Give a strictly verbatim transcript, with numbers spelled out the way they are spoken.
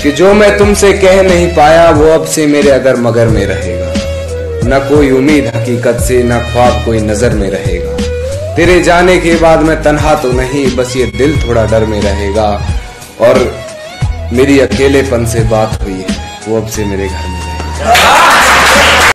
कि जो मैं तुमसे कह नहीं पाया वो अब से मेरे अगर मगर में रहेगा। न कोई उम्मीद हकीकत से, न ख्वाब कोई नजर में रहेगा। तेरे जाने के बाद मैं तन्हा तो नहीं, बस ये दिल थोड़ा डर में रहेगा। और मेरी अकेलेपन से बात हुई है, वो अब से मेरे घर में रहेगा।